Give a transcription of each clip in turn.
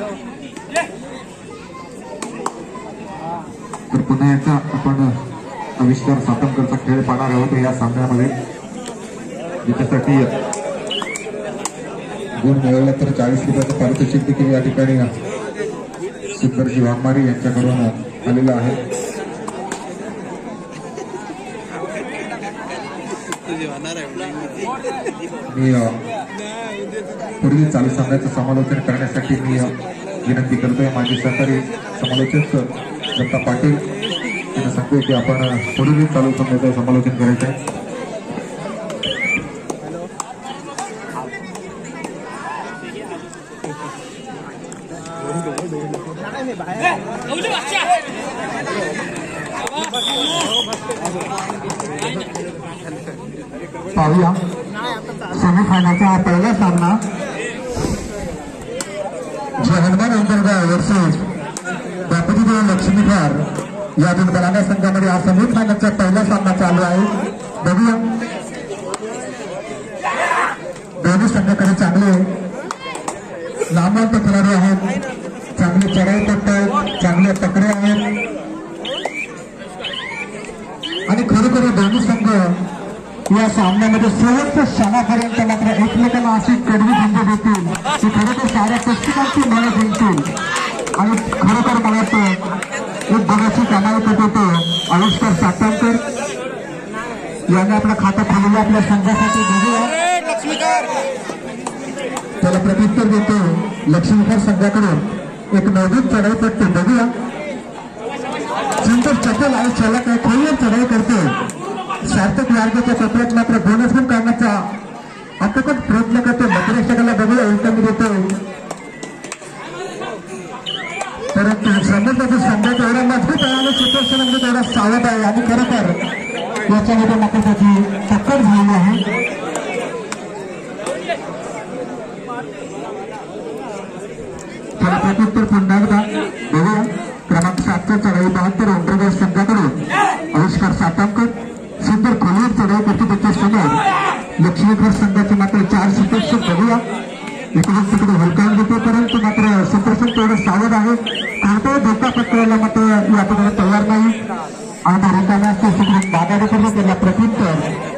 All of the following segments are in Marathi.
तर पुन्हा एकदा आपण आविष्कार सातमकरचा खेळ पाहणार आहोत या सामन्यामध्ये, ज्याच्यासाठी गुण मिळवला तर 40 रुपयाचं पारितोषिक देखील या ठिकाणी सुंदरजी वाघमारे यांच्याकडून आलेलं आहे. मी पुढील चालू सामन्याचं समालोचन करण्यासाठी मी विनंती करतोय माझे सहकारी समालोचक दत्ता पाटील यांना सांगतोय की आपण पुढील चालू सामन्याचं समालोचन करायचं आहे. पाहूया सेमीफायनलचा पहिला सामना जे हनुमान अंतर्गत वर्सेस बापूजी लक्ष्मीधार या दोन बलाढ्य संघामध्ये हा सेमीफायनलचा पहिला सामना चालू आहे. बघूया दोन्ही संघाकडे चांगले नामवंत खेळाडू आहेत, चांगले चढाई करतात, चांगले पकडे आहेत आणि खरोखर दोन्ही संघ या सामन्यामध्ये शेवटच्या क्षणापर्यंत मात्र एकमेकांना अशी कडवी झुंज देतील की खरोखर साऱ्या पुस्तकांची मनं जिंकतील. आणि खरोखर मला वाटतं एक बघायची कमाई करत होतो आविष्कार सातमकर यांनी आपलं खातं खोललं आपल्या संघासाठी. बघूया त्याला प्रत्युत्तर देतो लक्ष्मीधर संघाकडून एक नवदीप चढाई करते. बघूया सुंदर चपल आणि चालक आहे, खोलवर चढाई करते. सार्थक मार्गाच्या चक्रात मात्र बोनस पण करण्याचा अटकट प्रयत्न करतो. मतरेक्षकाला बघूया उत्तम देतो, परंतु समोरचा संघाचा एवढा मजबूत आहे आणि चित्रक्षणामध्ये तेवढा सावध आहे आणि खरोखर याच्यामध्ये मात्र त्याची टक्कर झालेली आहे. त्याला प्रत्युत्तर पुन्हा एकदा बघूया क्रमांक 7च्या चढाई 72 अंतर्गत संघाकडून आविष्कार सातमकर सुंदर खोलीवर चढाई करतो. त्याच्या समोर लक्ष्मीधर संघाचे मात्र 4 सुप्रक्षक. बघूया इकडून तिकडे हुलकावून देतो, परंतु मात्र सुप्रक्षक तेवढं सावध आहे. कोणताही धोका पत्करायला मात्र या ठिकाणी तयार नाही आणि रिकाम्या असते सुप्रक्षक बागाडे करतो. त्याला प्रत्युत्तर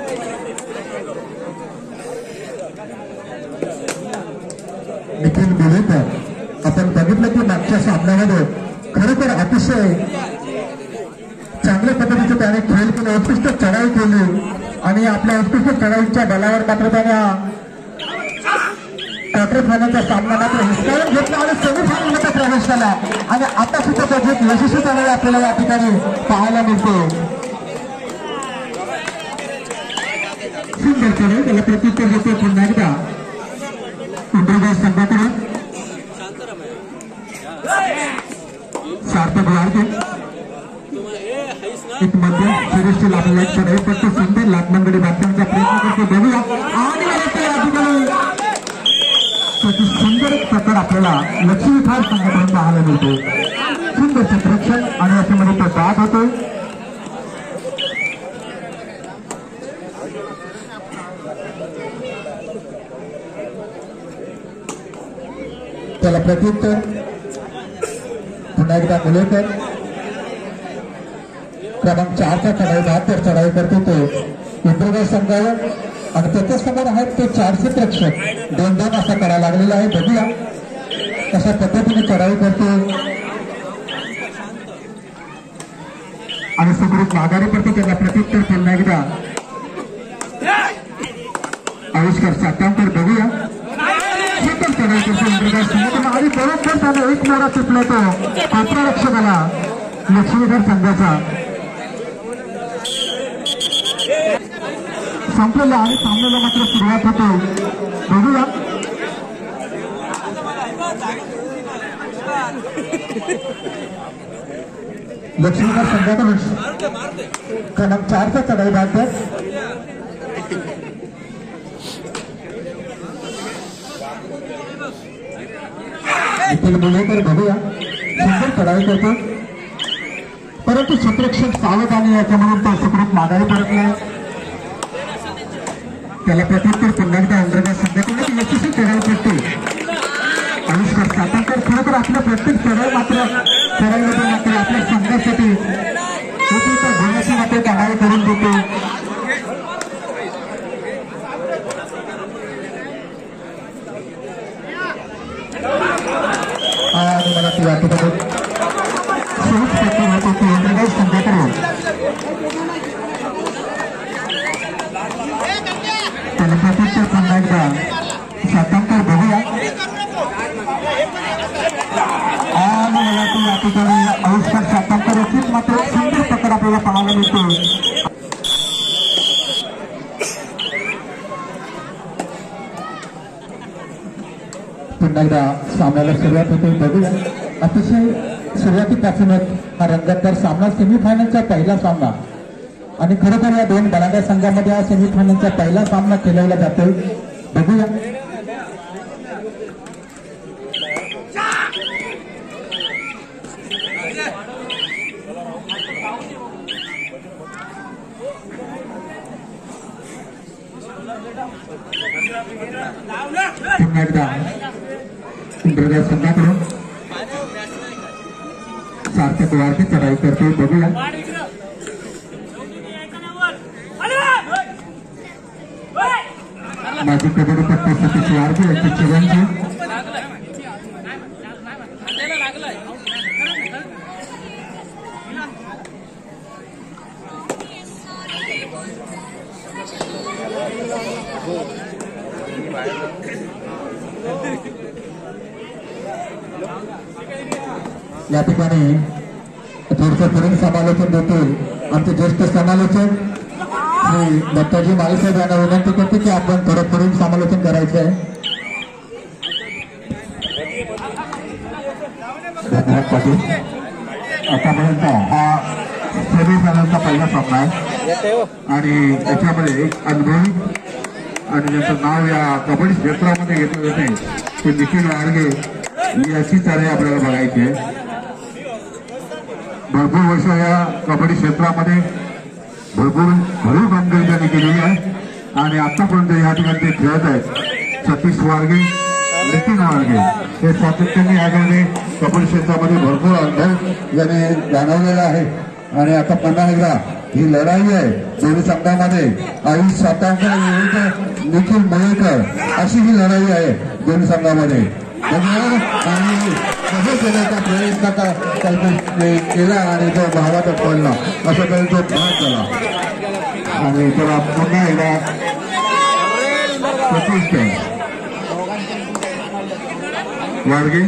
निखिल बेलेकर. आपण बघितलं की मागच्या सामन्यामध्ये खरोखर अतिशय चांगल्या पद्धतीचे त्याने खेळ केले, उत्कृष्ट चढाई केली आणि आपल्या उत्कृष्ट चढाईच्या बलावर मात्र त्याने क्वार्टर फायनलचा सामना मात्र हिसकावून घेतला आणि सेमीफायनलमध्ये प्रवेश केला आणि आता सुद्धा त्याची एक यशस्वी चढाई आपल्याला या ठिकाणी पाहायला मिळते. सुंदर चढाई, त्याला प्रत्युत्तर देतो पुन्हा एकदा इंद्रगाव संघाकडे. सार्थक वाढते एक मध्य सुरेश आपल्याला चढाई करतो. सुंदर लाटमंगडी बांधण्याचा प्रयत्न करतो. बघूया आणि या ठिकाणी त्याची सुंदर पकड आपल्याला लक्ष्मीधार संघाकडून पाहायला मिळते. सुंदर चित्रक्षण आणि याच्यामध्ये तो बाद होतो. त्याला प्रत्युत्तर पुन्हा एकदा मुलेकर. क्रमांक 4च्या चढाई 72 चढाई करतो तो इंद्रगाव संघावर आणि त्याच्या समोर आहेत ते 400 प्रेक्षक. 2-2 असा करा लागलेला आहे. बघूया कशा पद्धतीने चढाई करतो आणि सुखरूप माघारी करतो. त्याला प्रत्युत्तर पुन्हा एकदा आविष्कार सातमकर. बघूया सुंदर चढाई करतो इंद्रगाव संघाला आणि बरोबर त्याने एक मारा चुकला तो क्षेत्ररक्षकाला लक्ष्मीधर संघाचा. संपलेला आणि सामन्याला मात्र सुरुवात होते. बघूया लक्ष्मीधर संघाकडून क्रमांक 4चा चढाई बांधतात. निखिल मुलेकर. बघूया सुंदर चढाई करतो, परंतु क्षेत्ररक्षक सावध आणि याच्यामधून तो सुखरूप माघारी परतला. त्याला प्रत्युत्तर पुन्हा एकदा इंद्रगाव संघाकडून यशस्वी चढाई करते आविष्कार सातारकर खरोखर आपल्या प्रत्येक चढाई मात्र चढाईमध्ये मात्र आपल्या संघासाठी होती तर भविष्य मात्र कमाई करून देतो. आणि मला ती वाटत सहज पत्ती होत होती संघाकडून प्रतीक्षा पुन्हा एकदा सातारकर बघूया. आणि मला ती या ठिकाणी आविष्कार सातारकर होतीच मात्र सुंदर प्रकार आपल्याला पाहायला मिळतो. पुन्हा एकदा सामन्याला सुरुवात होते बघूया. अतिशय सुरुवातीपासूनच हा रंगतदार सामना सेमीफायनलचा पहिला सामना आणि खरोखर या दोन बलाढ्य संघामध्ये हा सेमीफायनलचा पहिला सामना खेळवला जातोय बघूया. पुन्हा एकदा इंद्रदेव संघाकडून सार्थक वारकी चढाई करतोय बघूया. माजी कबड्डीपट्टू सतीश वारके यांचे चिरंजीव या ठिकाणी थोडंसं पुढील समालोचन देतील आमचे ज्येष्ठ समालोचक श्री दत्ताजी माळीसाहेब यांना विनंती करते की आपण थोडं पुढील समालोचन करायचं आहे. धन्यवाद पाटील. आतापर्यंत हा सेमीफायनलचा पहिला सामना आहे आणि त्याच्यामध्ये एक अनुभवी आणि ज्याचं नाव या कबड्डी क्षेत्रामध्ये घेतलं जाते ते निखिल वारगे याची चढाई आपल्याला बघायची आहे. भरपूर वर्ष या कबड्डी क्षेत्रामध्ये भरपूर कामगिरी त्यांनी केलेली आहे आणि आतापर्यंत या ठिकाणी ते खेळत आहेत. सतीश वारगे, नितीन वारगे हे सातत्याने याकडे कबड्डी क्षेत्रामध्ये भरपूर अनुभव यांनी जाणवलेला आहे आणि आता पुन्हा एकदा ही लढाई आहे दोन्ही संघामध्ये. आयुष सातारकर विरुद्ध निखिल मयेकर अशी ही लढाई आहे दोन्ही संघामध्ये. आणि कसं केल्याचा प्रयत्न केला आणि तो भावाचा पडला असा तरी तो भाग झाला आणि त्याला पुन्हा एकदा प्रतिष्ठा वारगे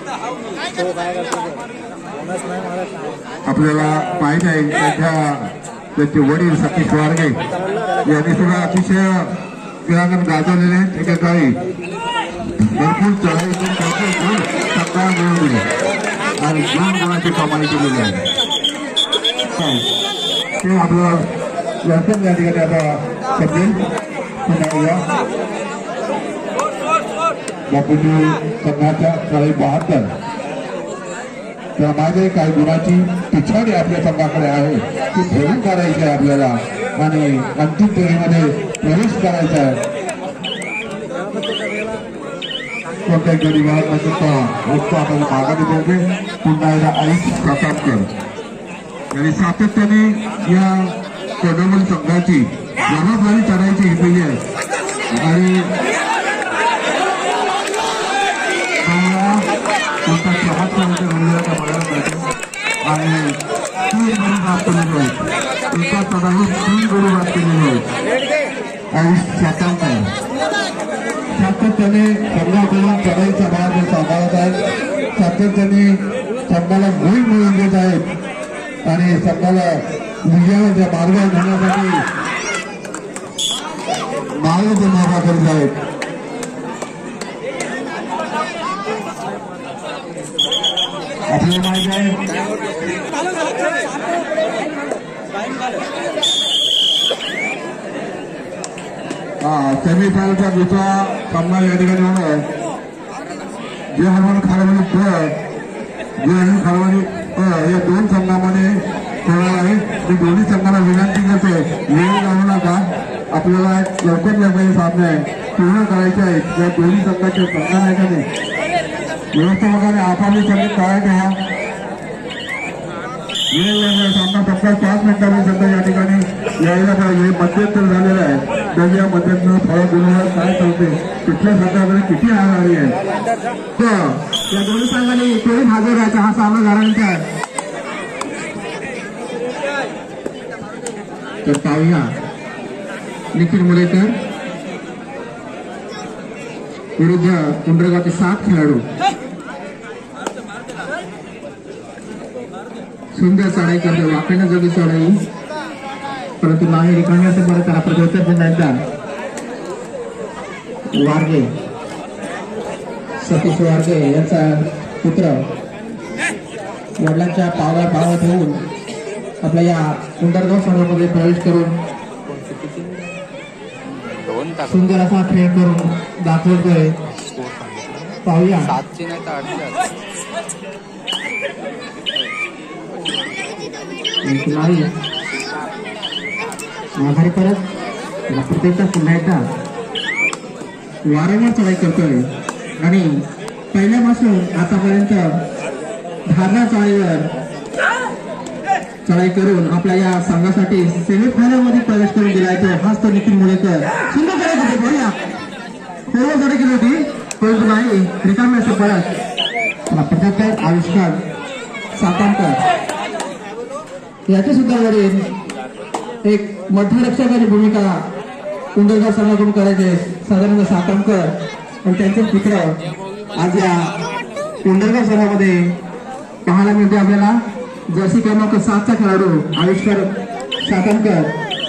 आपल्याला माहित आहे त्यांचे वडील सतीश वारगे यांनी सुद्धा अतिशय क्रीडांगण गाजवलेले आहेत. एका काळी भरपूर चढाई भरपूर गुण संघाला मिळवून दिले आणि 2 गुणाची कमाई केलेली आहे. ते आपलं वर्तन या ठिकाणी आता समजेल. पुन्हा बापूजी संघाच्या चढाई 72 त्यामागे काही गुणाची पिछाडी आपल्या संघाकडे आहे ती भरून काढायची आहे आपल्याला आणि अंतिम फेरीमध्ये प्रवेश करायचा आहे. कोणत्याही गरीबात आपण मागाने बोलते. पुन्हा एकदा आयुष सातारकर आणि सातत्याने या कोडोमल संघाची जबाबदारी चढायची घेतलेली आहे आणि कोणता चमत्कार घडलेला बघायला मिळतो आणि 3 गुरु बाद केलेले आहेत. एका चढाईत 3 गुरु बाद केलेले आहेत. आयुष सातारकर सातत्याने संघाकडून चढाईचा भाग सांभाळत आहेत. सातत्याने संघाला मोहीम मिळवून देत आहेत आणि संघाला विजयाच्या मार्गावर घेण्यासाठी मार्ग मार्ग करीत आहेत. आपल्याला माहिती आहे सेमीफायनलचा दुसरा सामना या ठिकाणी होणार. जे हनुमान खारवानी जे हनुमान खारवानी या 2 संघामध्ये होणार आहे. मी दोन्ही संघांना विनंती करते वेळ लावू नका. आपल्याला लवकर सामने पूर्ण करायचे आहेत. या दोन्ही संघाच्या संघनायकाने व्यवस्थापकाने आपापली सगळी तयार ठेवा. सामना फक्त 5 मिनिटांनी सध्या या ठिकाणी यायला पाहिजे. मध्यंतर झालेलं आहे तर या मध्यंतर फळ गुन्ह्यावर काय चालते कुठल्या संघाकडे किती हार आली आहे या दोन्ही संघाने तोही हजर राहायचा हा सामना झाल्यानंतर आहे. तर पाहूया निखिल मुलेकर विरुद्ध उंबरगावचे 7 खेळाडू. सुंदर चढाई करतो वाकण्याजोगी चढाई परंतु नाही रिकाम्याचं परत त्याला प्रत्युत्तर पुन्हा एकदा. वारगे सतीश वारगे यांचा पुत्र वडिलांच्या पावला ठेवून आपल्या या उंबरगाव संघामध्ये प्रवेश करून सुंदर असा खेळ करून दाखवतोय. पाहूया नाही माघारी परत प्रत्येकचा पुन्हा एकदा वारंवार चढाई करतोय आणि पहिल्यापासून आतापर्यंत धारणा चाळीवर चढाई करून आपल्या या संघासाठी सेमीफायनल मध्ये प्रवेश करून दिला आहे. हाच तो निखिल मुलेकर. सुंदर चढाई होते बघूया पूर्व चढाई केली होती परंतु नाही रिकाम्याचं परत प्रत्येक आविष्कार सातारकर याच्या सुद्धा वरील एक मध्यरक्षकाची भूमिका उंबरगाव संघाकडून करायचे साधारण सातारकर आणि त्यांचे पुत्र आज या उंबरगाव संघामध्ये पाहायला मिळते आपल्याला. जर्सी क्रमांक 7चा खेळाडू आविष्कार सातारकर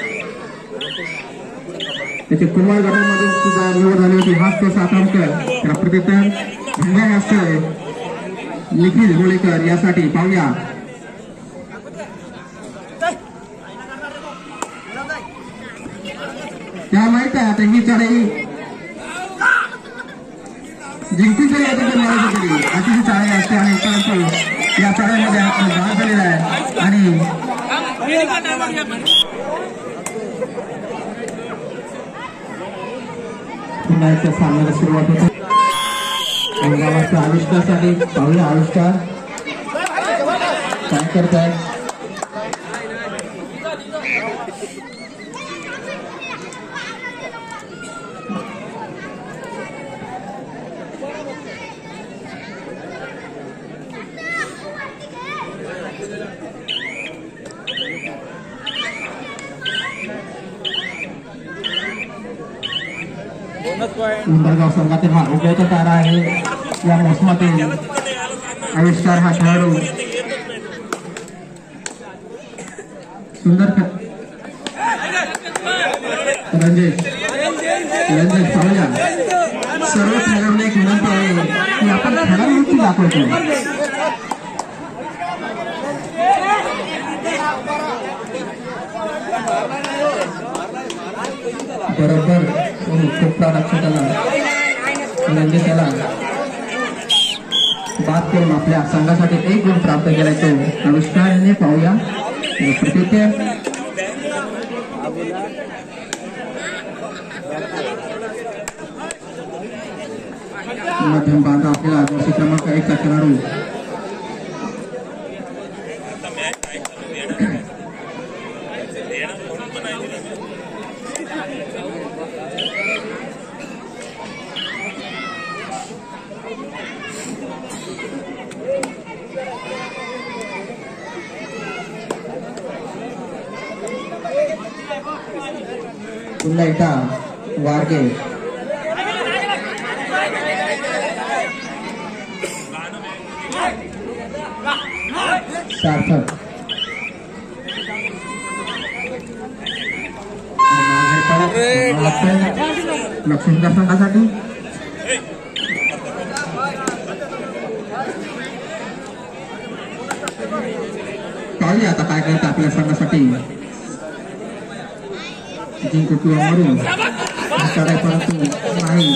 त्याचे कुमार गटामध्ये सुद्धा निवड झाली होती. हाच तो सातारकर त्याला प्रत्युत्तर धन्यवाद असतोय निखिल मुलेकर यासाठी. पाहूया त्या माहित आहे आता ही चढाई जिंकूच्या या ठिकाणी अशी ही चढाई असते आणि परंतु या चढाईमध्ये भाग झालेला आहे आणि पुन्हा एकदा सामन्याला सुरुवात होते. गावाच्या आविष्कारासाठी पाहूया आविष्कार काय करतायत. उंबरगाव संघातील हा उगवता तारा आहे या मोसमातील आविष्कार हा खेळाडू सुंदर रणजित पाहूया. सर्व खेळाडूंना एक विनंती आहे की आपण खेळाडूंची दाखवतो. बरोबर खूप रक्षकाला रणजिताला बाद करून आपल्या संघासाठी 1 गुण प्राप्त केलाय तो आविष्कारने. पाहूया प्रत्युत्तर मध्यम बांधा आपल्याला जर्सी क्रमांक 1चा खेळाडू पुन्हा एकदा वारगे सार्थक लक्ष्मीच्या संघासाठी पाहूया आता काय करतं आपल्या संघासाठी. जिंकू किंवा मरून चढाई परंतु नाही.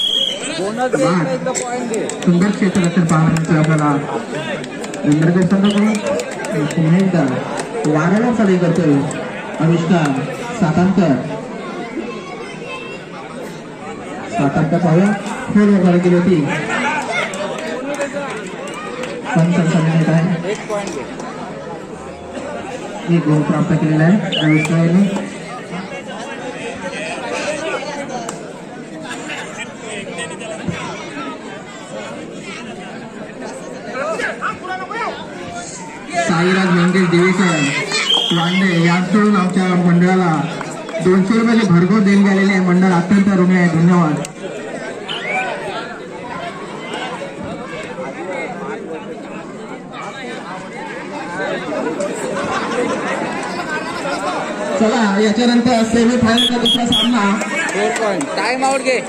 सुंदर क्षेत्ररक्षण पाहायला मिळते आपल्याला. उंबरगाव संघाकडून पुन्हा एकदा वाऱ्याला चढाई करतोय आविष्कार सातारकर. पाहूया फोन वगैरे केली होती संघटनेत आहे. 1 गुण प्राप्त केलेला आहे रविश्राईने. साईराज व्यंकटेश देवेकर वांडे याचकडून आमच्या मंडळाला 200 रुपयाची भरघोस देणगी आलेली आहे. मंडळ अत्यंत ऋणी आहे. धन्यवाद. चला याच्यानंतर सेमीफायनलचा दुसरा सामना. 4 पॉइंट टाइम आउट घे.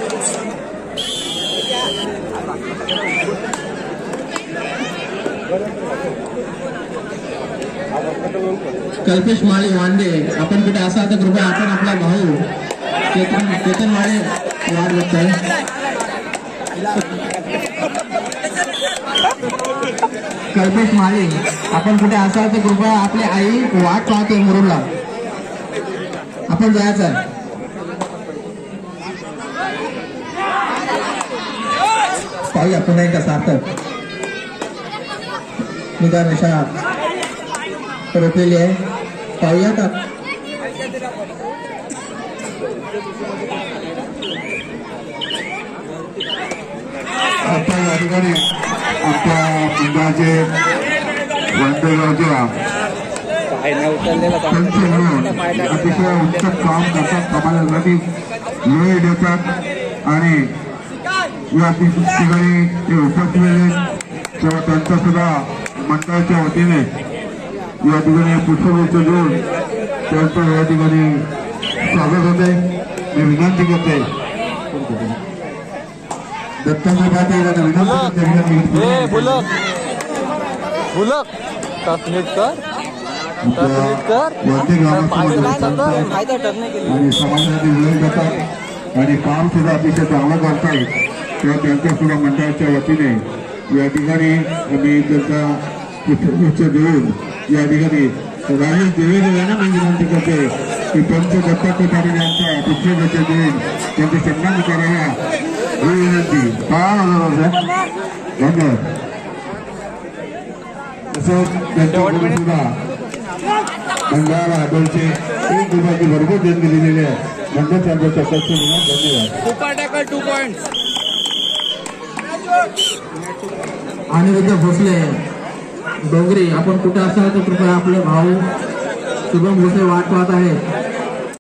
कल्पेश माळी वांडे आपण कुठे असाल तर कृपया आपण आपला भाऊ केतन माळे वाट बघताय. कल्पेश माळी आपण कुठे असाल तर कृपया आपली आई वाट पाहते मुरुडला. आपण जायचं आहे. पाहूया पुन्हा एकदा सार्थक निदान रेषा रोखलेली आहे. पाहूया का आता या ठिकाणी आपल्या मंडळाचे वांडेगावच्या अतिशय उत्तम काम करतात. समाजासाठी वेळ देतात आणि या ठिकाणी ते उपस्थित तेव्हा त्यांचा सुद्धा मंडळाच्या वतीने या ठिकाणी पुष्पगुच्छ देऊन त्यांचं या ठिकाणी स्वागत होते. मी विनंती करते दत्तात्रय पाटील यांना विनंती आणि समाजासाठी वेळ देतात आणि काम सुद्धा अतिशय चांगलं करतायत. तेव्हा त्यांच्या सुद्धा मंडळाच्या वतीने या ठिकाणी मी त्यांचा पुष्पगुच्छ देऊन या ठिकाणी राजेश देवेंद्र यांना मी विनंती करते की पंच दत्तात्रय पाटील यांचा पुष्पगुच्छ देऊन त्यांचे सन्मान करावा ही विनंती. धन्यवाद. तसंच त्यांच्याकडून सुद्धा मंडळाला 201 रुपयाची भरपूर देणगी दिलेली आहे. मंडळ चालवायच्या धन्यवाद. Super tackle 2 point. Aniruddha Bhosale Dongri आपण कुठे असाल तर कृपया आपले भाऊ शुभम भोसले वाट पाहत आहेत.